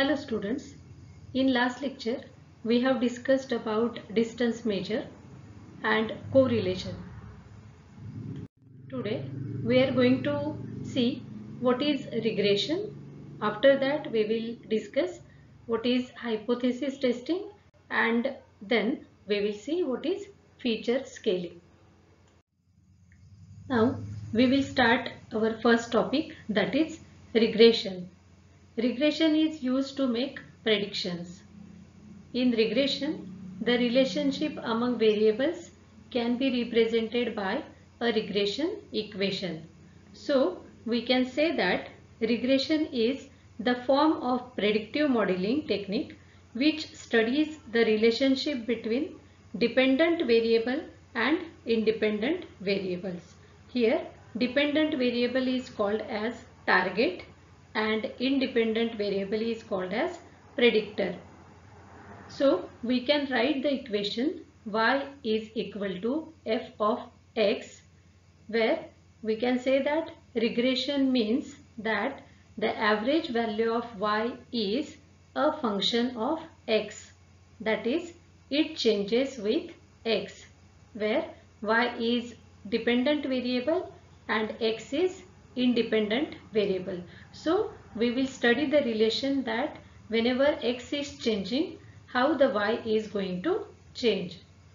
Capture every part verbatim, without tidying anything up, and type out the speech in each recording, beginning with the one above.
Hello students, in last lecture we have discussed about distance measure and correlation. Today we are going to see what is regression. After that we will discuss what is hypothesis testing and then we will see what is feature scaling. Now we will start our first topic, that is regression. Regression is used to make predictions. In regression, the relationship among variables can be represented by a regression equation. So, we can say that regression is the form of predictive modeling technique which studies the relationship between dependent variable and independent variables. Here, dependent variable is called as target and independent variable is called as predictor. So we can write the equation y is equal to f of x, where we can say that regression means that the average value of y is a function of x, that is it changes with x, where y is dependent variable and x is independent variable. So we will study the relation that whenever x is changing, how the y is going to change.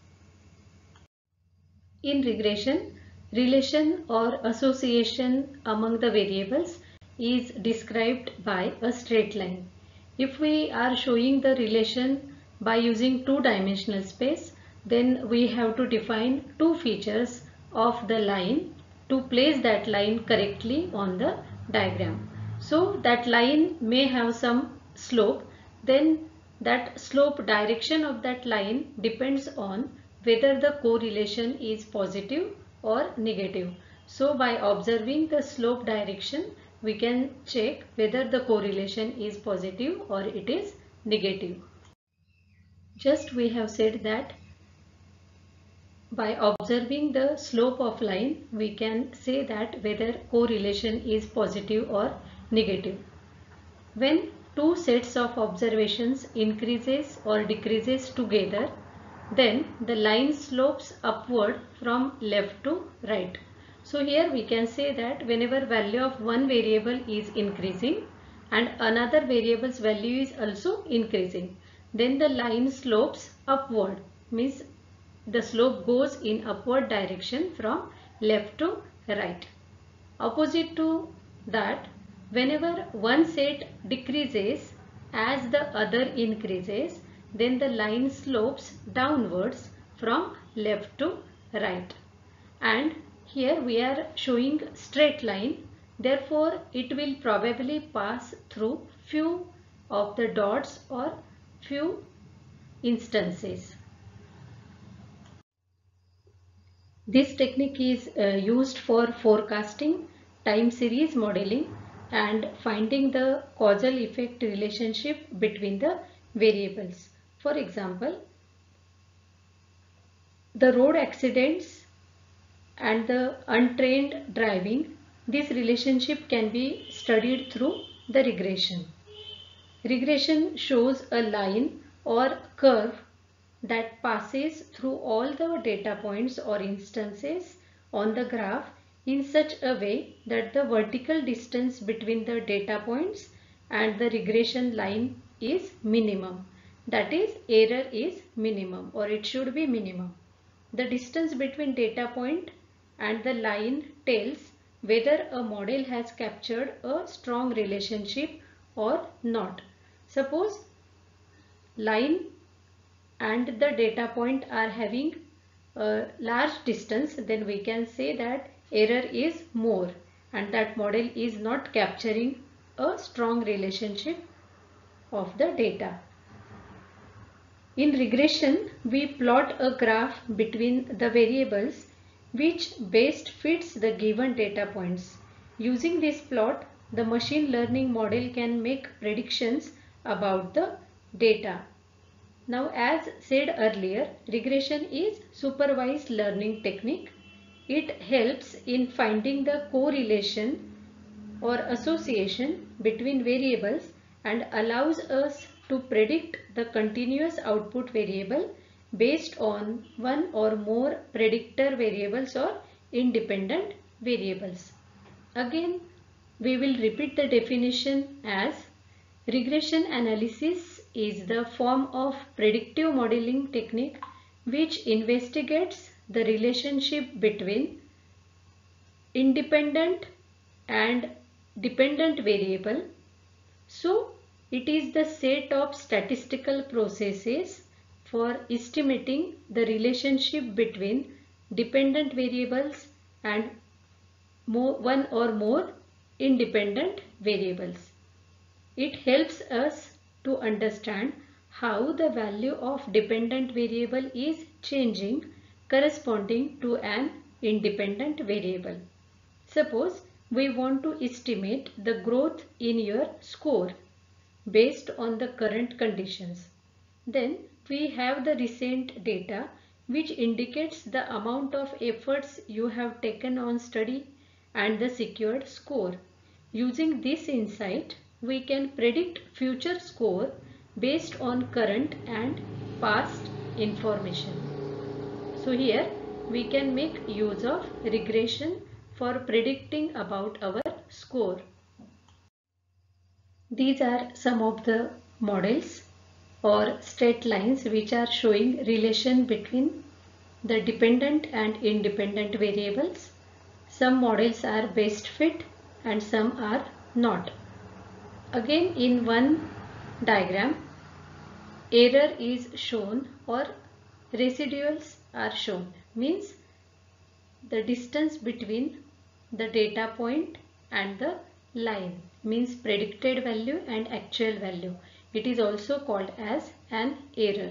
In regression, relation or association among the variables is described by a straight line. If we are showing the relation by using two-dimensional space, then we have to define two features of the line to place that line correctly on the diagram. So that line may have some slope, then that slope direction of that line depends on whether the correlation is positive or negative. So by observing the slope direction, we can check whether the correlation is positive or it is negative. Just we have said that by observing the slope of line, we can say that whether correlation is positive or negative. When two sets of observations increases or decreases together, then the line slopes upward from left to right. So here we can say that whenever value of one variable is increasing and another variable's value is also increasing, then the line slopes upward, means the slope goes in upward direction from left to right. Opposite to that, whenever one set decreases as the other increases, then the line slopes downwards from left to right. And here we are showing straight line, therefore it will probably pass through few of the dots or few instances. This technique is uh, used for forecasting, time series modeling and finding the causal effect relationship between the variables. For example, the road accidents and the untrained driving, this relationship can be studied through the regression. Regression shows a line or curve that passes through all the data points or instances on the graph in such a way that the vertical distance between the data points and the regression line is minimum. That is, error is minimum, or it should be minimum. The distance between data point and the line tells whether a model has captured a strong relationship or not. Suppose line and the data point are having a large distance, then we can say that error is more and that model is not capturing a strong relationship of the data. In regression, we plot a graph between the variables which best fits the given data points. Using this plot, the machine learning model can make predictions about the data. Now, as said earlier, regression is supervised learning technique. It helps in finding the correlation or association between variables and allows us to predict the continuous output variable based on one or more predictor variables or independent variables. Again, we will repeat the definition as regression analysis is the form of predictive modeling technique which investigates the relationship between independent and dependent variable. So, it is the set of statistical processes for estimating the relationship between dependent variables and more, one or more independent variables. It helps us to understand how the value of dependent variable is changing corresponding to an independent variable. Suppose we want to estimate the growth in your score based on the current conditions. Then we have the recent data which indicates the amount of efforts you have taken on study and the secured score. Using this insight, we can predict future score based on current and past information. So here we can make use of regression for predicting about our score. These are some of the models or straight lines which are showing relation between the dependent and independent variables. Some models are best fit and some are not. Again, in one diagram, error is shown or residuals are shown, means the distance between the data point and the line, means predicted value and actual value. It is also called as an error.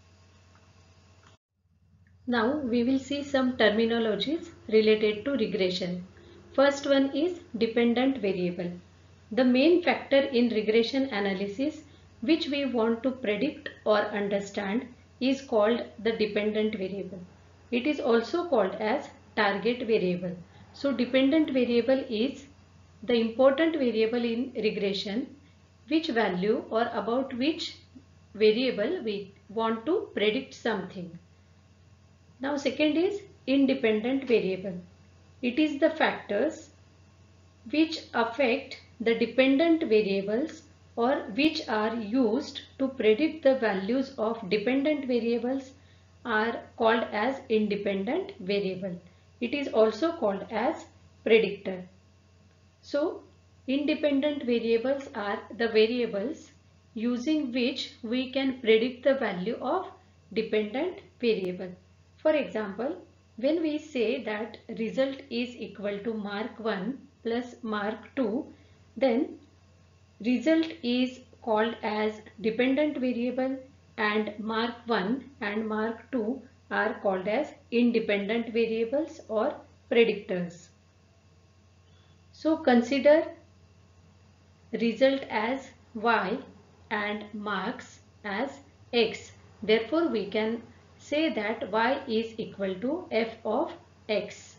Now we will see some terminologies related to regression. First one is dependent variable. The main factor in regression analysis which we want to predict or understand is called the dependent variable. It is also called as target variable. So dependent variable is the important variable in regression, which value or about which variable we want to predict something. Now second is independent variable. It is the factors which affect the dependent variables or which are used to predict the values of dependent variables are called as independent variable. It is also called as predictor. So independent variables are the variables using which we can predict the value of dependent variable. For example, when we say that result is equal to mark one plus mark two, then result is called as dependent variable and mark one and mark two are called as independent variables or predictors. So consider result as y and marks as x. Therefore, we can say that y is equal to f of x.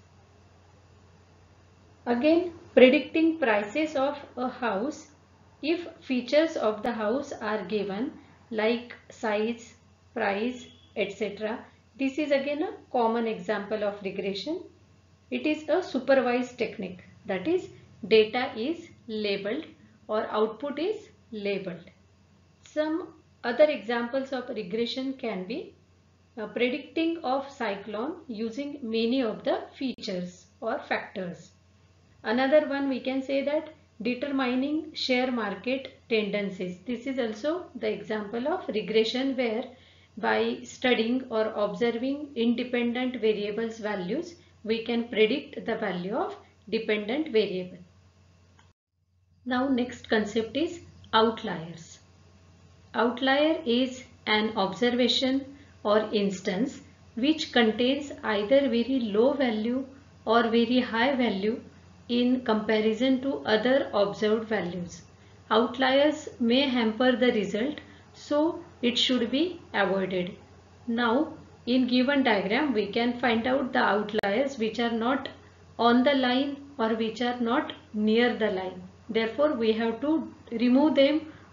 Again, predicting prices of a house, if features of the house are given like size, price, et cetera. This is again a common example of regression. It is a supervised technique, that is, data is labeled or output is labeled. Some other examples of regression can be uh, predicting of cyclone using many of the features or factors. Another one we can say that determining share market tendencies. This is also the example of regression where by studying or observing independent variables values, we can predict the value of dependent variable. Now next concept is outliers. Outlier is an observation or instance which contains either very low value or very high value in comparison to other observed values. Outliers may hamper the result, so it should be avoided. Now in given diagram we can find out the outliers which are not on the line or which are not near the line. Therefore we have to remove them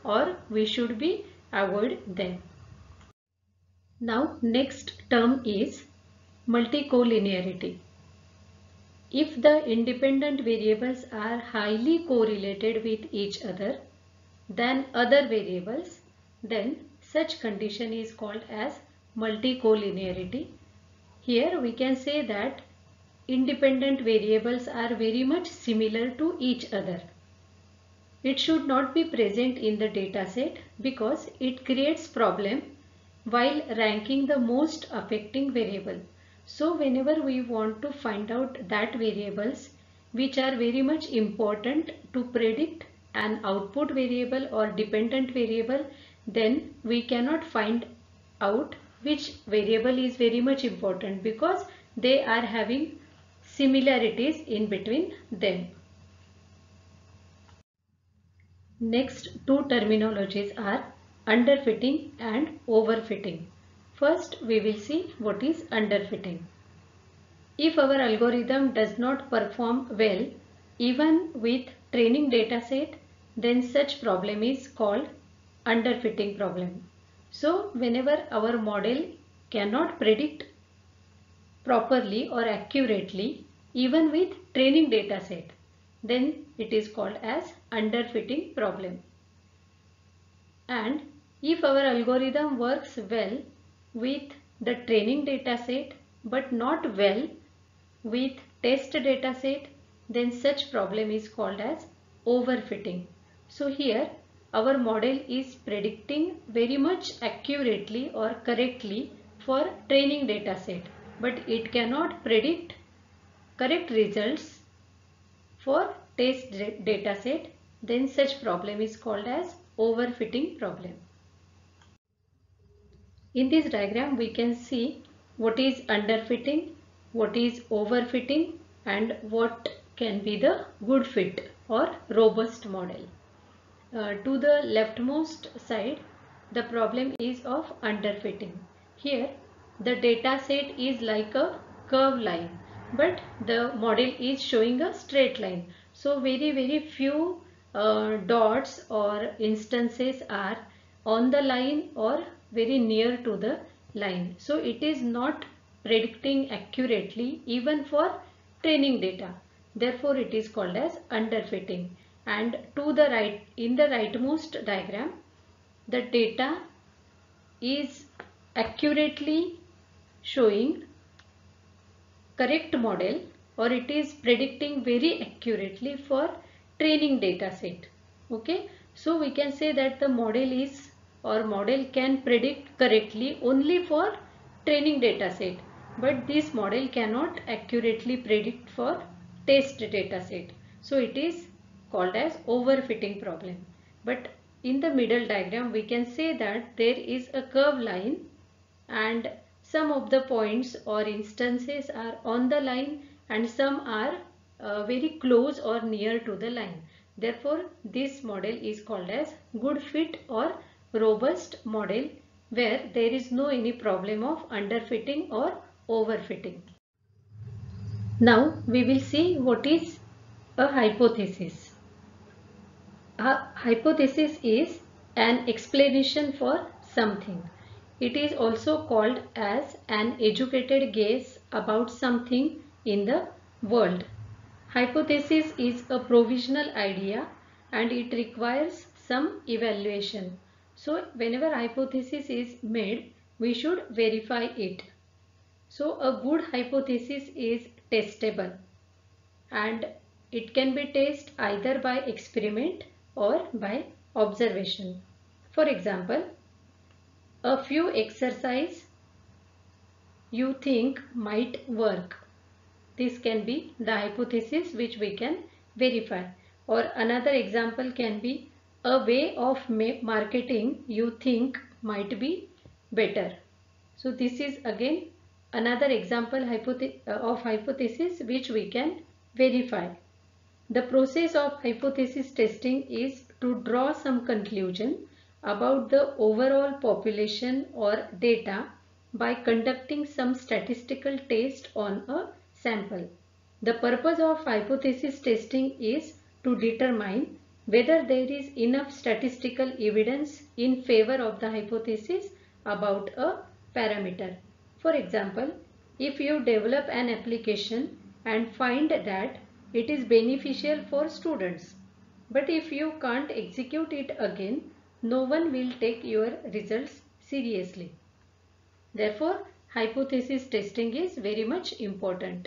or we should be avoid them. Now next term is multicollinearity. If the independent variables are highly correlated with each other than other variables, then such condition is called as multicollinearity. Here we can say that independent variables are very much similar to each other. It should not be present in the dataset because it creates problem while ranking the most affecting variable. So whenever we want to find out that variables which are very much important to predict an output variable or dependent variable, then we cannot find out which variable is very much important because they are having similarities in between them. Next two terminologies are underfitting and overfitting. First, we will see what is underfitting. If our algorithm does not perform well even with training dataset, then such problem is called underfitting problem. So, whenever our model cannot predict properly or accurately even with training dataset, then it is called as underfitting problem. And if our algorithm works well with the training dataset but not well with test dataset, then such problem is called as overfitting. So here our model is predicting very much accurately or correctly for training dataset, but it cannot predict correct results for test dataset, then such problem is called as overfitting problem. In this diagram we can see what is underfitting, what is overfitting, and what can be the good fit or robust model. Uh, to the leftmost side, the problem is of underfitting. Here the data set is like a curved line, but the model is showing a straight line. So very very few uh, dots or instances are on the line or very near to the line. So it is not predicting accurately even for training data. Therefore it is called as underfitting. And to the right, in the rightmost diagram, the data is accurately showing correct model, or it is predicting very accurately for training data set. Okay, so we can say that the model is or model can predict correctly only for training data set, but this model cannot accurately predict for test data set. So it is called as overfitting problem. But in the middle diagram we can say that there is a curved line and some of the points or instances are on the line and some are uh, very close or near to the line. Therefore this model is called as good fit or robust model, where there is no any problem of underfitting or overfitting. Now we will see what is a hypothesis. A hypothesis is an explanation for something. It is also called as an educated guess about something in the world. Hypothesis is a provisional idea and it requires some evaluation. So whenever hypothesis is made, we should verify it. So a good hypothesis is testable and it can be tested either by experiment or by observation. For example, a few exercise you think might work. This can be the hypothesis which we can verify. Or another example can be a way of marketing you think might be better. So this is again another example of hypothesis which we can verify. The process of hypothesis testing is to draw some conclusion about the overall population or data by conducting some statistical test on a sample. The purpose of hypothesis testing is to determine whether there is enough statistical evidence in favor of the hypothesis about a parameter. For example, if you develop an application and find that it is beneficial for students, but if you can't execute it again, no one will take your results seriously. Therefore, hypothesis testing is very much important.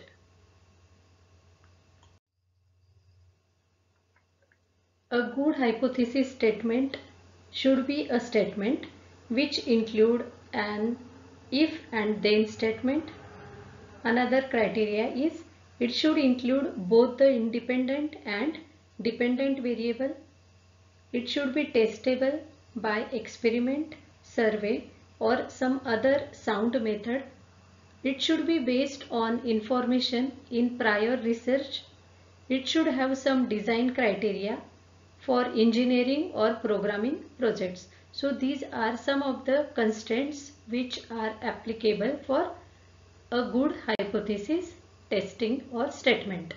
A good hypothesis statement should be a statement which include an if and then statement. Another criteria is it should include both the independent and dependent variable. It should be testable by experiment, survey or some other sound method. It should be based on information in prior research. It should have some design criteria for engineering or programming projects. So these are some of the constraints which are applicable for a good hypothesis testing or statement.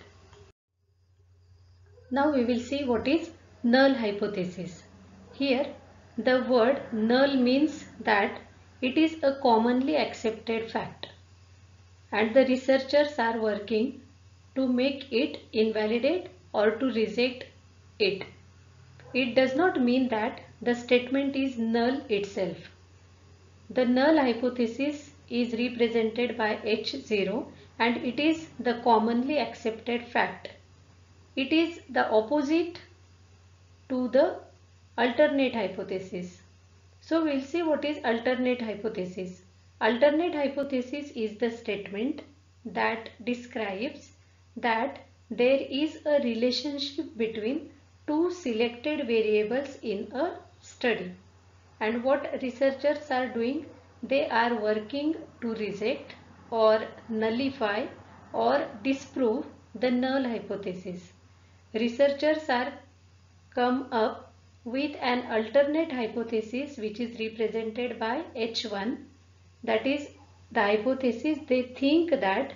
Now we will see what is null hypothesis. Here the word null means that it is a commonly accepted fact and the researchers are working to make it invalidate or to reject it. It does not mean that the statement is null itself. The null hypothesis is represented by H zero and it is the commonly accepted fact. It is the opposite to the alternate hypothesis. So we will see what is alternate hypothesis. Alternate hypothesis is the statement that describes that there is a relationship between two selected variables in a study, and what researchers are doing, they are working to reject or nullify or disprove the null hypothesis. Researchers are come up with an alternate hypothesis which is represented by H one, that is the hypothesis they think that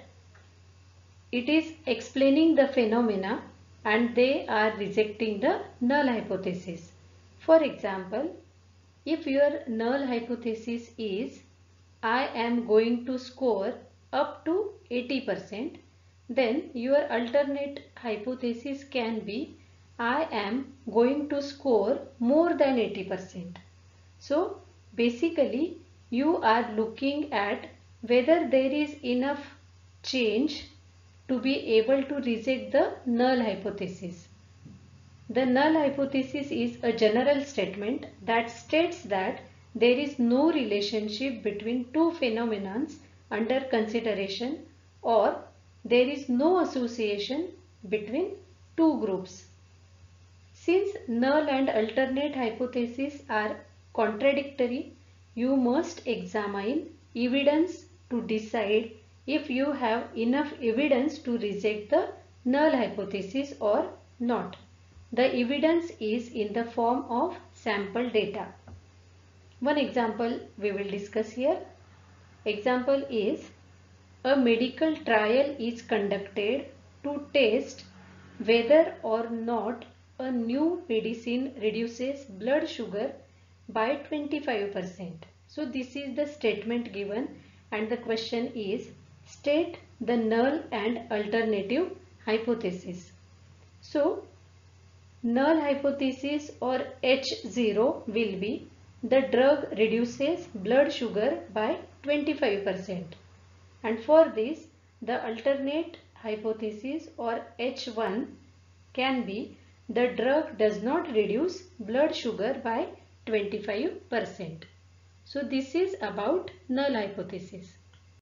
it is explaining the phenomena and they are rejecting the null hypothesis. For example, if your null hypothesis is I am going to score up to eighty percent, then your alternate hypothesis can be I am going to score more than eighty percent. So basically you are looking at whether there is enough change to be able to reject the null hypothesis. The null hypothesis is a general statement that states that there is no relationship between two phenomena under consideration or there is no association between two groups. Since null and alternate hypotheses are contradictory, you must examine evidence to decide if you have enough evidence to reject the null hypothesis or not. The evidence is in the form of sample data. One example we will discuss here. Example is a medical trial is conducted to test whether or not a new medicine reduces blood sugar by twenty-five percent. So this is the statement given and the question is state the null and alternative hypothesis. So null hypothesis or H zero will be the drug reduces blood sugar by twenty-five percent, and for this the alternate hypothesis or H one can be the drug does not reduce blood sugar by twenty-five percent. So this is about null hypothesis.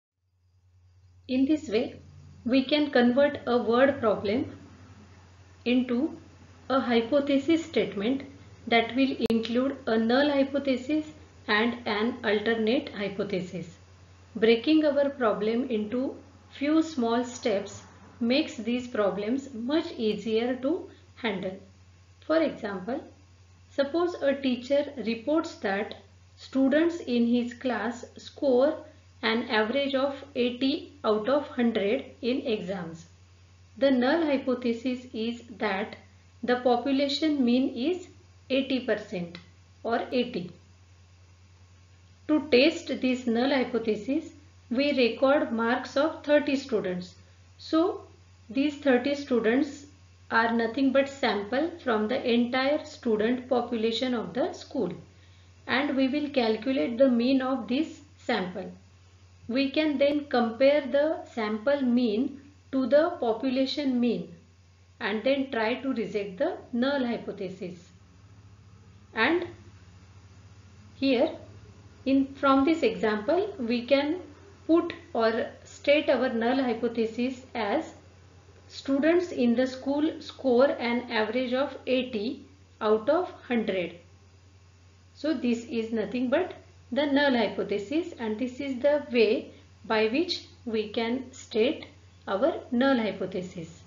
In this way, we can convert a word problem into a hypothesis statement that will include a null hypothesis and an alternate hypothesis. Breaking our problem into few small steps makes these problems much easier to handle. For example, suppose a teacher reports that students in his class score an average of eighty out of one hundred in exams. The null hypothesis is that the population mean is eighty percent or eighty. To test this null hypothesis, we record marks of thirty students. So these thirty students are nothing but sample from the entire student population of the school, and we will calculate the mean of this sample. We can then compare the sample mean to the population mean and then try to reject the null hypothesis. And here in from this example we can put or state our null hypothesis as students in the school score an average of eighty out of one hundred. So this is nothing but the null hypothesis, and this is the way by which we can state our null hypothesis.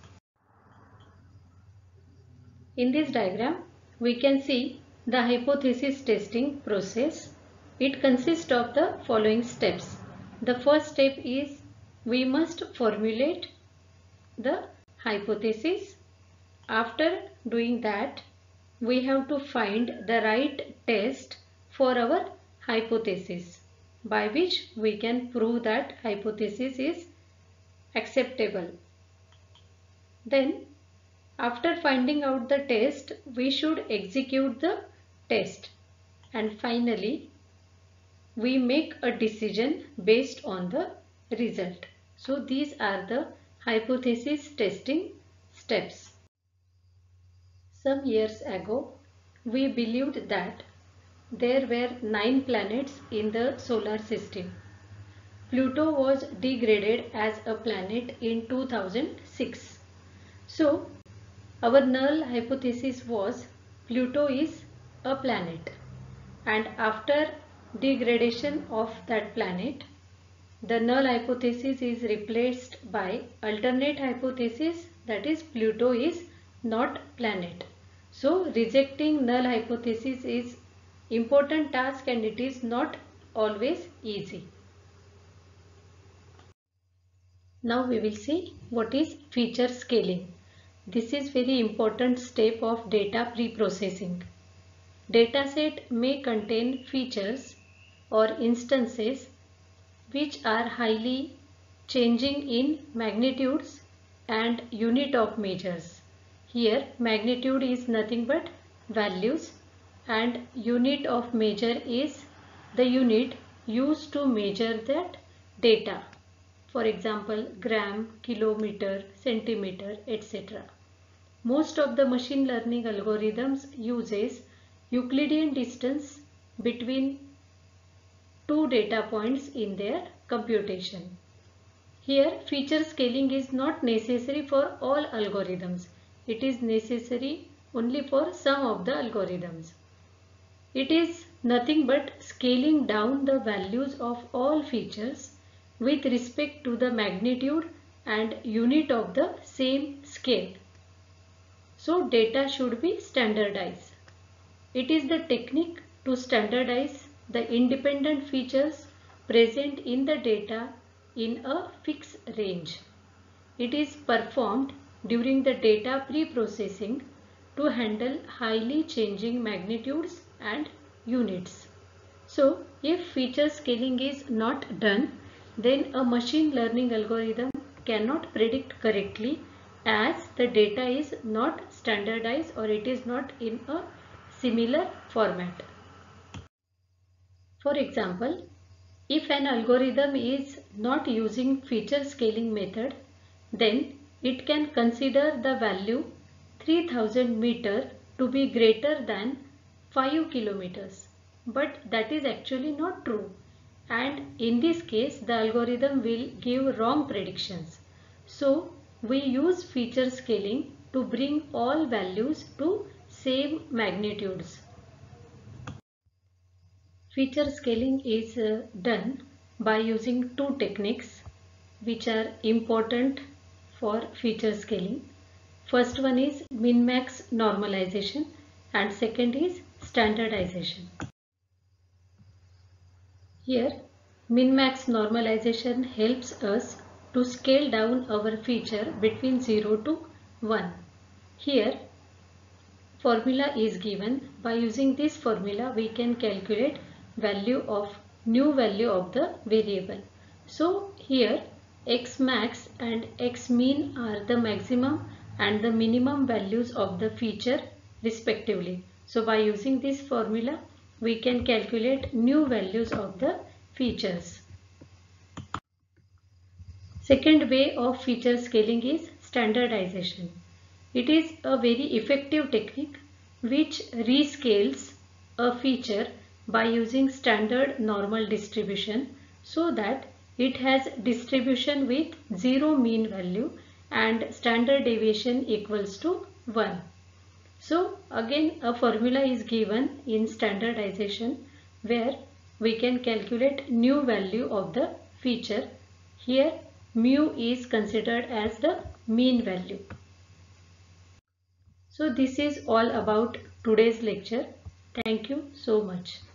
In this diagram we can see the hypothesis testing process. It consists of the following steps. The first step is we must formulate the hypothesis. After doing that, we have to find the right test for our hypothesis by which we can prove that hypothesis is acceptable. Then after finding out the test, we should execute the test, and finally we make a decision based on the result. So these are the hypothesis testing steps. Some years ago, we believed that there were nine planets in the solar system. Pluto was degraded as a planet in two thousand six. So our null hypothesis was Pluto is a planet, and after degradation of that planet, the null hypothesis is replaced by alternate hypothesis, that is Pluto is not planet. So rejecting null hypothesis is important task, and it is not always easy. Now we will see what is feature scaling. This is very important step of data pre-processing. Dataset may contain features or instances which are highly changing in magnitudes and unit of measures. Here magnitude is nothing but values, and unit of measure is the unit used to measure that data. For example, gram, kilometer, centimeter, et cetera. Most of the machine learning algorithms uses Euclidean distance between two data points in their computation. Here feature scaling is not necessary for all algorithms. It is necessary only for some of the algorithms. It is nothing but scaling down the values of all features with respect to the magnitude and unit of the same scale. So data should be standardized. It is the technique to standardize the independent features present in the data in a fixed range. It is performed during the data pre-processing to handle highly changing magnitudes and units. So if feature scaling is not done, then a machine learning algorithm cannot predict correctly, as the data is not standardized or it is not in a similar format. For example, if an algorithm is not using feature scaling method, then it can consider the value three thousand meter to be greater than five kilometers. But that is actually not true. And in this case, the algorithm will give wrong predictions. So we use feature scaling to bring all values to same magnitudes. Feature scaling is uh, done by using two techniques which are important for feature scaling. First one is min-max normalization and second is standardization. Here min-max normalization helps us to scale down our feature between zero to one. Here formula is given. By using this formula we can calculate value of new value of the variable. So here x max and x mean are the maximum and the minimum values of the feature respectively. So by using this formula we can calculate new values of the features. Second way of feature scaling is standardization. It is a very effective technique which rescales a feature by using standard normal distribution so that it has distribution with zero mean value and standard deviation equals to one. So again a formula is given in standardization where we can calculate new value of the feature. Here mu is considered as the mean value. So this is all about today's lecture. Thank you so much.